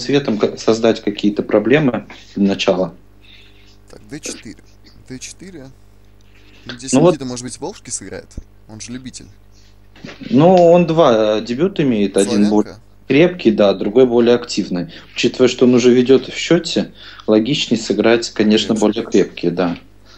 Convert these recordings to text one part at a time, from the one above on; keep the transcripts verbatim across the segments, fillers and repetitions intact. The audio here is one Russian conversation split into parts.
цветом ка- создать какие-то проблемы для начала. Так, дэ четыре. дэ четыре. Ну, здесь Ну вот, Никита, может быть, Волжский сыграет? Он же любитель. ну он два э, дебют имеет, один более Славянка? крепкий, да, другой более активный. Учитывая, что он уже ведет в счете, логичнее сыграть, конечно, Крепче. более крепкие, да.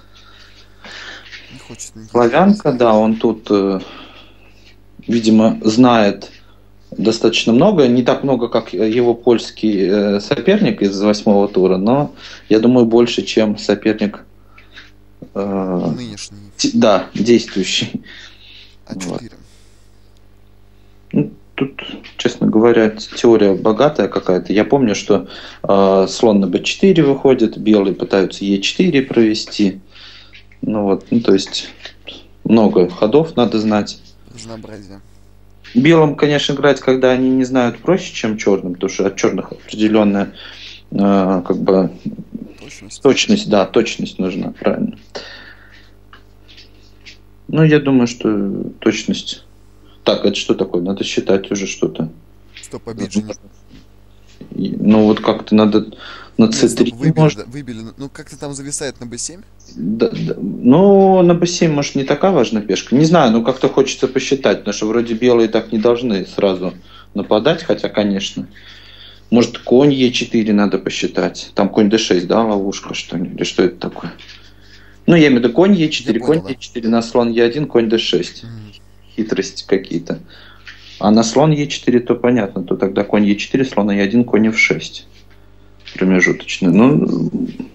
Не хочет Никита Славянка, показывать. да, он тут, э, видимо, знает достаточно много, не так много, как его польский э, соперник из восьмого тура, но я думаю, больше, чем соперник, э, Нынешний. те- да, действующий. Вот. а четыре. Ну, тут, честно говоря, т- теория богатая какая-то. Я помню, что э, слон на бэ четыре выходит, белые пытаются е четыре провести. Ну вот, ну то есть много ходов надо знать. Разнообразие. Белым, конечно, играть, когда они не знают, проще, чем черным, потому что от черных определенная э, как бы Точность. точность, да, точность нужна, правильно. Ну, я думаю, что точность. Так, это что такое? Надо считать уже что-то. Стоп, побить же не... И- Ну, вот как-то надо на Нет, стоп, цэ три, выбили, может. да, выбили. Ну, как-то там зависает на бэ семь? Да, да. Ну, на бэ семь, может, не такая важная пешка. Не знаю, ну как-то хочется посчитать, потому что вроде белые так не должны сразу нападать, хотя, конечно. Может, конь е четыре надо посчитать. Там конь дэ шесть, да, ловушка, что ли? Или что это такое? Ну, я имею в виду конь е Я четыре, понял, конь да. е четыре на слон е один, конь дэ шесть. Мгм. Хитрости какие-то. А на слон е четыре, то понятно, то тогда конь е четыре, слон е один, конь эф шесть. Промежуточный. Ну,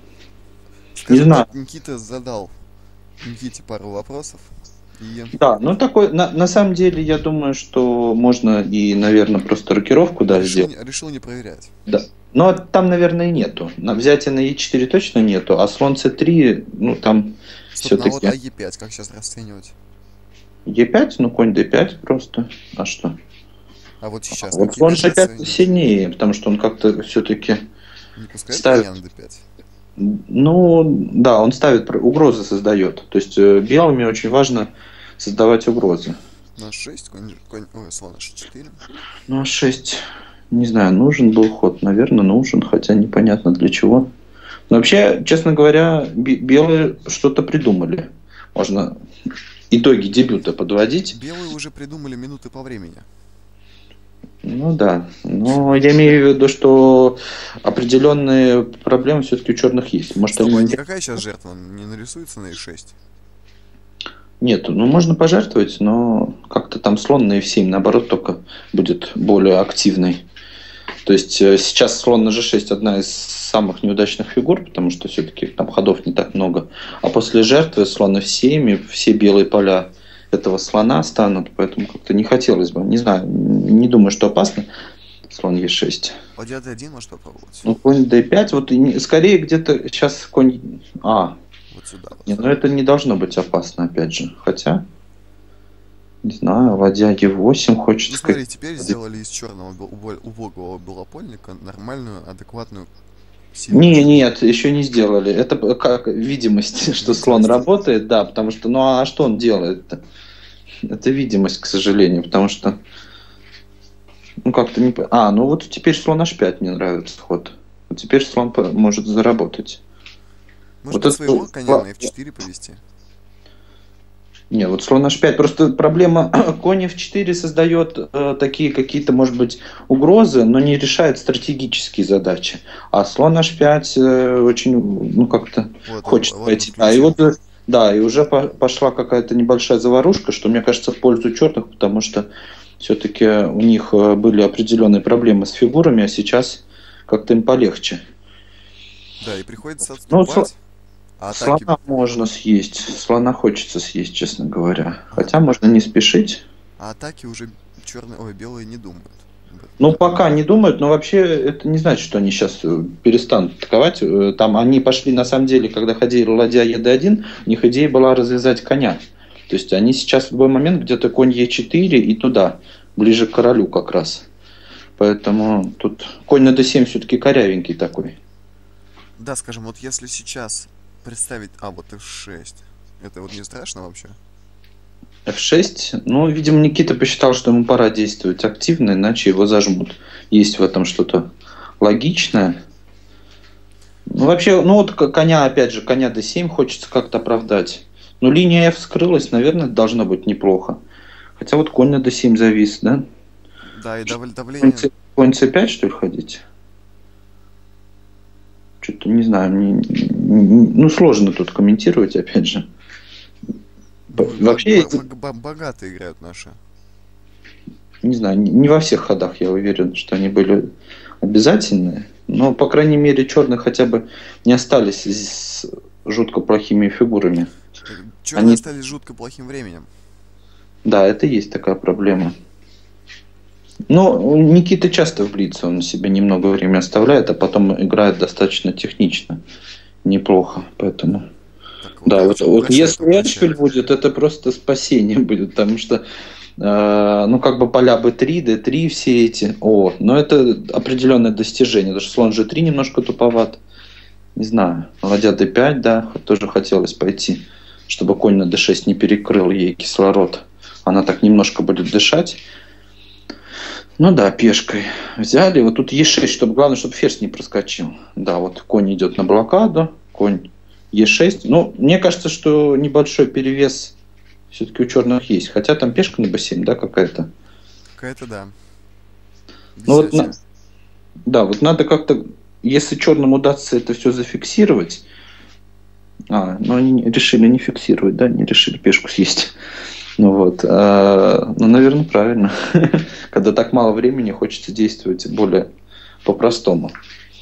не Скажем знаю. так, Никита задал Никите пару вопросов. И Да, ну такой, на, на самом деле, я думаю, что можно и, наверное, просто рокировку, да, решил, сделать. не- решил не проверять. Да. Но там, наверное, и нету. На взятие на е четыре точно нету, а слон цэ три, ну там Стоп, ну а вот все-таки а е пять как сейчас расценивать? е пять, ну конь дэ пять просто. А что? А вот сейчас Вот как слон е пять же пять расценивать? сильнее, потому что он как-то все-таки Не пускает ставит. коня на дэ пять? Ну, да, он ставит, про- угрозы создает. То есть э, белыми очень важно создавать угрозы. На шесть, конь, конь, ой, слон эйч четыре. Ну, а шесть, не знаю, нужен был ход, наверное, нужен, хотя непонятно для чего. Но вообще, честно говоря, бе- белые что-то придумали. Можно итоги дебюта подводить. Белые уже придумали минуты по времени. Ну да, но я имею в виду, что определенные проблемы все-таки у черных есть. Может, Стоп, а они... никакая сейчас жертва не нарисуется на е шесть? Нету, ну можно пожертвовать, но как-то там слон на эф семь, наоборот, только будет более активный. То есть э, сейчас слон на же шесть одна из самых неудачных фигур, потому что все-таки там ходов не так много. А после жертвы слон эф семь, и все белые поля этого слона станут, поэтому как-то не хотелось бы. Не знаю, не думаю, что опасно. Слон е шесть. Ладья дэ один может попробовать. Ну, конь дэ пять, вот и не- скорее где-то сейчас конь... А, Вот сюда вот. не, ну это не должно быть опасно, опять же. Хотя, не знаю, ладья е восемь Ну хочется... смотри, теперь сделали из черного убо- убогого белопольника нормальную, адекватную, сильную Не, фигуру. нет, еще не сделали. Это п- как видимость, что слон Видимость. работает, да, потому что, ну а что он делает-то? Это видимость, к сожалению, потому что, ну как-то не... по- А, ну вот теперь слон аш пять мне нравится ход. Вот теперь слон по- может заработать. Может Вот быть, это... своего коня на эф четыре повести? Не, вот слон аш пять. Просто проблема, конь эф четыре создает э, такие какие-то, может быть, угрозы, но не решает стратегические задачи. А слон аш пять э, очень, ну, как-то Вот, хочет вот он пойти. А и включил. вот, э, да, и уже по- пошла какая-то небольшая заварушка, что, мне кажется, в пользу черных, потому что все-таки у них э, были определенные проблемы с фигурами, а сейчас как-то им полегче. Да, и приходится Ну, отступать. А атаки... слона можно съесть. Слона хочется съесть, честно говоря. Хотя можно не спешить. А атаки уже черные, ой, белые не думают. об этом. Ну, пока не думают, но вообще это не значит, что они сейчас перестанут атаковать. Э, Там они пошли, на самом деле, когда ходили ладья е дэ один, у них идея была развязать коня. То есть они сейчас в любой момент где-то конь е четыре и туда, ближе к королю как раз. Поэтому тут конь на дэ семь все-таки корявенький такой. Да, скажем, вот если сейчас представить... А, вот эф шесть. Это вот не страшно вообще? эф шесть, ну, видимо, Никита посчитал, что ему пора действовать активно, иначе его зажмут. Есть в этом что-то логичная. Ну, вообще, ну вот к- коня, опять же, коня дэ семь хочется как-то оправдать. Но линия эф скрылась, наверное, должно быть неплохо. Хотя вот конь на дэ семь завис, да? Да, и дав- Конь, давление. С- конь цэ пять, что ли, ходить? Что-то не знаю, мне- м, ну сложно тут комментировать, опять же. Б- Ну, бо- Вообще, бо- бо- бо- богато играют наши. не знаю, не не во всех ходах я уверен, что они были обязательные. Но, по крайней мере, черные хотя бы не остались с жутко плохими фигурами. Черные Они, остались жутко плохим временем. да, это есть такая проблема. Но у Никиты часто в блице он себе немного времени оставляет, а потом играет достаточно технично. Неплохо, поэтому... Так, вот Да, вот, Эндшпиль вот упрощает, если Эндшпиль упрощает. будет, это просто спасение будет, потому что, э, ну, как бы поля бэ три, дэ три все эти, о, но это определенное достижение, потому что слон же три немножко туповат, не знаю, ладья дэ пять, да, тоже хотелось пойти, чтобы конь на дэ шесть не перекрыл ей кислород, она так немножко будет дышать. Ну да, пешкой взяли, вот тут е шесть, чтобы, главное, чтобы ферзь не проскочил, да, вот конь идет на блокаду, конь е шесть. Ну, мне кажется, что небольшой перевес все-таки у черных есть. Хотя там пешка на бэ семь, да, какая-то. Какая-то, да. Ну вот, на- Взятие. да, вот надо как-то, если черным удастся это все зафиксировать. А, ну они не- решили не фиксировать, да, не решили пешку съесть. Ну вот, а, ну, наверное, правильно. Когда так мало времени, хочется действовать более по-простому.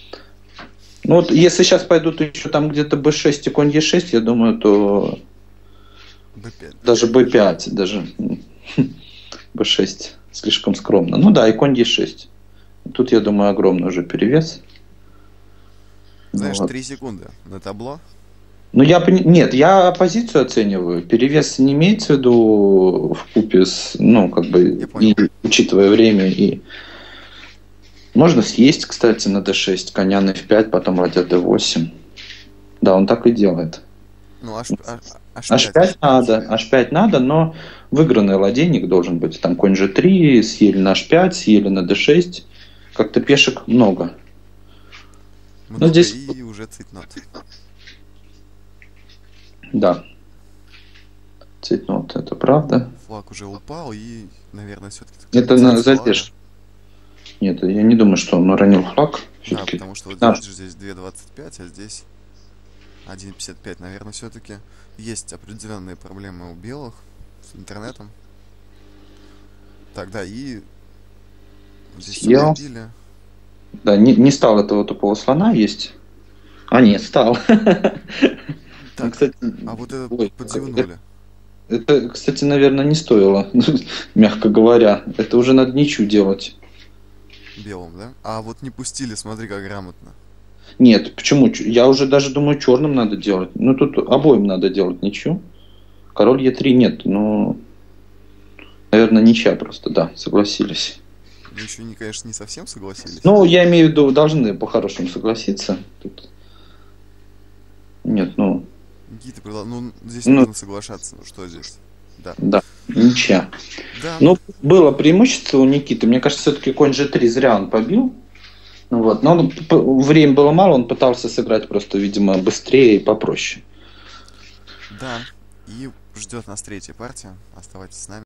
Ну вот, если сейчас пойдут еще там где-то бэ шесть и конь е шесть, я думаю, то бэ пять. даже бэ пять, даже бэ шесть слишком скромно. Ну да, и конь е шесть. Тут, я думаю, огромный уже перевес. Ну, Знаешь, вот. три секунды на табло. Ну, я пони- нет, я позицию оцениваю. Перевес не имеется в виду в купе с, ну, как бы, Я понял. и учитывая время, и можно съесть, кстати, на дэ шесть, коня на эф пять, потом ладья дэ восемь. Да, он так и делает. Ну, аж, аж, аж аш пять. пять надо, аш пять надо, но выигранный ладейник должен быть. Там конь же три, съели на аш пять, съели на дэ шесть. Как-то пешек много. Много здесь- и уже цитнот. Да. Цветнот, это правда. Флаг уже упал и, наверное, все-таки... Это на задержку. Нет, я не думаю, что он уронил флаг. Да, Все-таки. потому что вот Да. видишь, здесь две двадцать пять, а здесь один пятьдесят пять. Наверное, все-таки есть определенные проблемы у белых с интернетом. Так, да, и здесь всё Съел. набили. Да, не, не стал этого тупого слона есть. А, нет, стал. Ну, Так, кстати, а вот это ой, подзевнули. это, кстати, наверное, не стоило, мягко говоря. Это уже надо ничью делать. Белым, да? А вот не пустили, смотри, как грамотно. Нет, почему? Ч- Я уже даже думаю, черным надо делать. Ну, тут обоим надо делать ничью. Король е три нет, ну, наверное, ничья просто, да, согласились. Мы еще, не, конечно, не совсем согласились. Ну, я имею в виду, должны по-хорошему согласиться. Тут... Нет, ну, Никита предла- Ну, здесь Ну. нужно соглашаться. Ну, что здесь? Да. да, ничья. Да. Ну, было преимущество у Никиты. Мне кажется, все-таки конь же три зря он побил. Ну, вот. Но он, п- времени было мало, он пытался сыграть просто, видимо, быстрее и попроще. Да. И ждет нас третья партия. Оставайтесь с нами.